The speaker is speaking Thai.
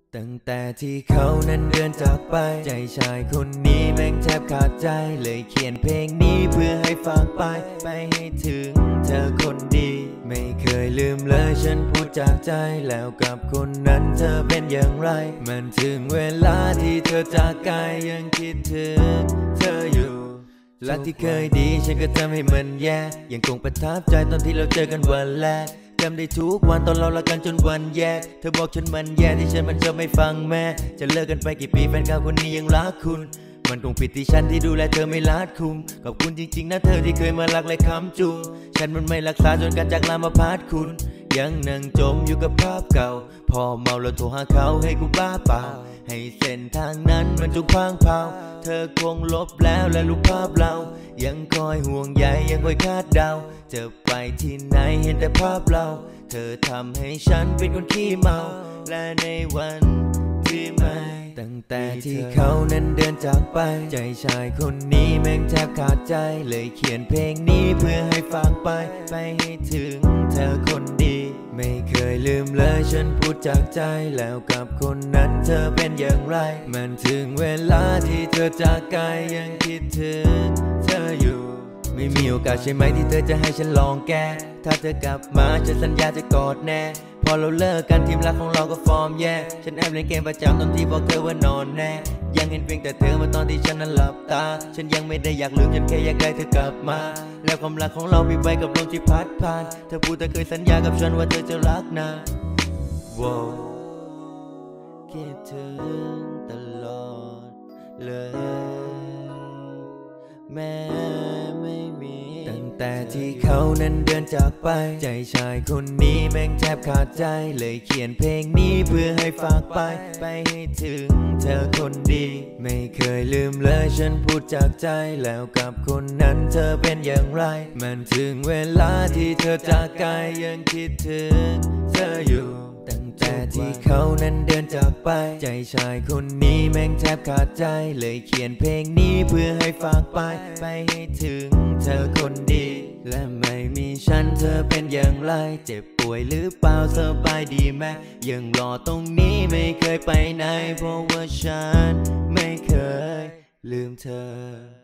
ตั้งแต่ที่เขานั้นเดินจากไปใจชายคนนี้แม่งแทบขาดใจเลยเขียนเพลงนี้เพื่อให้ฝากไปให้ถึงเธอคนดีไม่เคยลืมเลยฉันพูดจากใจแล้วกับคนนั้นเธอเป็นอย่างไรมันถึงเวลาที่เธอจากไกลยังคิดถึงเธออยู่รักที่เคยดีฉันก็ทำให้มันแย่ยังคงประทับใจตอนที่เราเจอกันวันแรกจำได้ทุกวันตอนเรารักกันจนวันแยกเธอบอกฉันมันแย่ที่ฉันมันชอบไม่ฟังแม่จะเลิกกันไปกี่ปีแฟนเก่าคนนี้ยังรักคุณมันคงผิดที่ฉันที่ดูแลเธอไม่รัดกุมขอบคุณจริงๆนะเธอที่เคยมารักและค้ำจุงฉันมันไม่รักษาจนการจากลามาพาดคุณยังนั่งจมอยู่กับภาพเก่าพอเมาแล้วโทรหาเขาให้กูบ้าเปล่าให้เส้นทางนั้นมันจงพังเผาเธอคงลบแล้วและรูปภาพเรายังคอยห่วงใยยังคอยคาดเดาจะไปที่ไหนเห็นแต่ภาพเราเธอทำให้ฉันเป็นคนขี้เมาและในวันที่ไม่ตั้งแต่ที่เขานั้นเดินจากไปใจชายคนนี้แม่งแทบขาดใจเลยเขียนเพลงนี้เพื่อให้ฝากไปให้ถึงเธอคนดีไม่เคยลืมเลยฉันพูดจากใจแล้วกับคนนั้นเธอเป็นอย่างไรมันถึงเวลาที่เธอจากไกลยังคิดถึงเธออยู่ไม่มีโอกาสใช่ไหมที่เธอจะให้ฉันลองแก้ถ้าเธอกลับมาฉันสัญญาจะกอดแน่พอเราเลิกกันทีมรักของเราก็ฟอร์มแย่ฉันแอบเล่นเกมประจำตอนที่บอกเธอว่านอนแน่ยังเห็นเพียงแต่เธอเมื่อตอนที่ฉันนั้นหลับตาฉันยังไม่ได้อยากลืมฉันแค่อยากได้เธอกลับมาแล้วความรักของเราไปไว้กับลมที่พัดผ่านเธอพูดเธอเคยสัญญากับฉันว่าเธอจะรักนานว้าวคิดถึงตลอดเลยแม้ไม่มีตั้งแต่ที่เขานั้นเดินจากไปใจชายคนนี้แม่งแทบขาดใจเลยเขียนเพลงนี้เพื่อให้ฝากไปให้ถึงเธอคนดีไม่เคยลืมเลยฉันพูดจากใจแล้วกับคนนั้นเธอเป็นอย่างไรมันถึงเวลาที่เธอจากไกลยังคิดถึงเธออยู่ตั้งแต่ที่เขานั้นเดินจากไปใจชายคนนี้แม่งแทบขาดใจเลยเขียนเพลงนี้เพื่อให้ฝากไปให้ถึงเธอคนดีและไม่มีฉันเธอเป็นอย่างไรเจ็บป่วยหรือเปล่าสบายดีไหมยังรอตรงนี้ไม่เคยไปไหนเพราะว่าฉันไม่เคยลืมเธอ